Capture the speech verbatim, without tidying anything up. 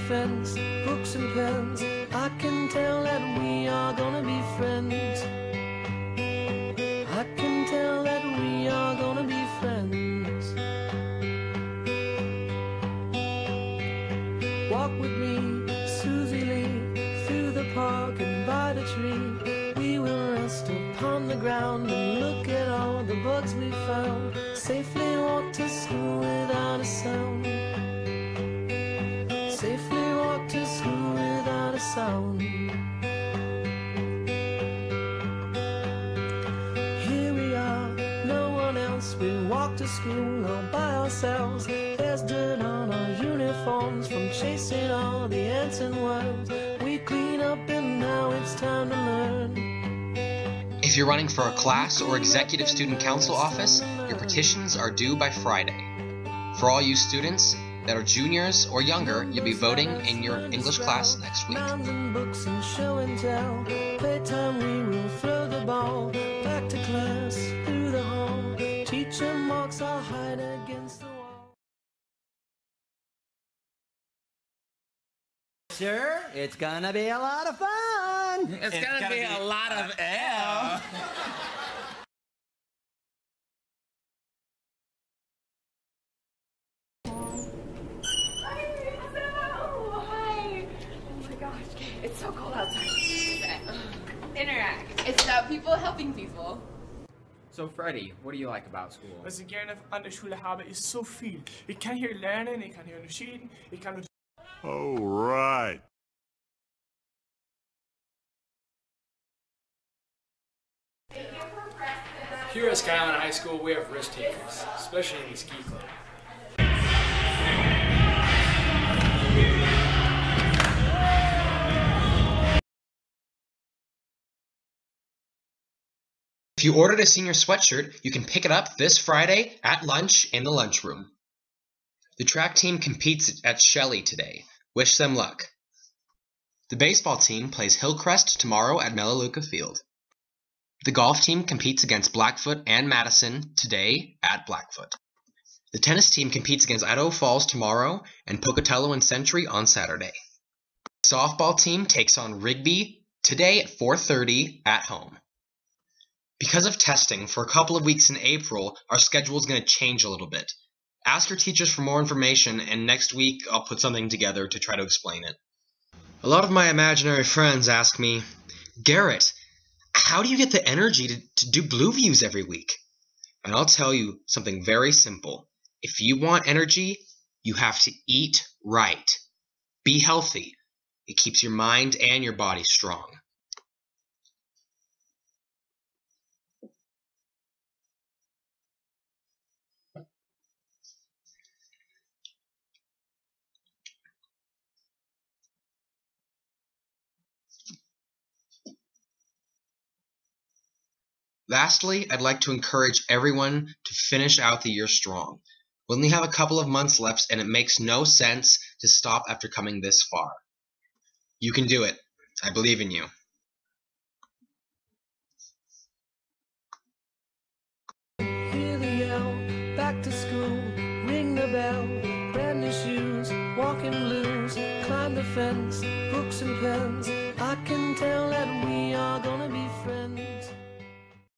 fence, books and pens. I can tell that we are gonna be friends. I can tell that we are gonna be friends. Walk with me, Susie Lee, through the park and by the tree. We will rest upon the ground and look at all the bugs we found. Safely walk to school without a sound. Safely walk to school without a sound. Here we are, no one else. We walk to school all by ourselves. There's dirt on our uniforms from chasing all the ants and worms. We clean up and now it's time to learn. If you're running for a class or executive student council office, your petitions are due by Friday. For all you students that are juniors or younger, you'll be voting in your English class next week. Books and show and tell. Playtime we will throw the ball. Back to class through the hall. Teacher marks our hide against the wall. Sure, it's gonna be a lot of fun. It's, it's gonna, gonna be, be a lot of L. It's so cold outside. Interact. It's about people helping people. So Freddie, what do you like about school? Was ik gerne aan de schule hebben is zoveel. Ik kan hier leren, ik kan hier onderscheiden, ik kan... Oh, right. Here at Skyline High School, we have risk takers, especially in the ski club. If you ordered a senior sweatshirt, you can pick it up this Friday at lunch in the lunchroom. The track team competes at Shelley today. Wish them luck. The baseball team plays Hillcrest tomorrow at Melaleuca Field. The golf team competes against Blackfoot and Madison today at Blackfoot. The tennis team competes against Idaho Falls tomorrow and Pocatello and Century on Saturday. The softball team takes on Rigby today at four thirty at home. Because of testing for a couple of weeks in April, our schedule is going to change a little bit. Ask your teachers for more information, and next week I'll put something together to try to explain it. A lot of my imaginary friends ask me, Garrett, how do you get the energy to, to do Blue Views every week? And I'll tell you something very simple. If you want energy, you have to eat right. Be healthy. It keeps your mind and your body strong. Lastly, I'd like to encourage everyone to finish out the year strong. We only have a couple of months left, and it makes no sense to stop after coming this far. You can do it. I believe in you. Hear the yell, back to school, ring the bell, brand new shoes, walking blues, climb the fence, books and pens. I can tell that we are gonna be friends.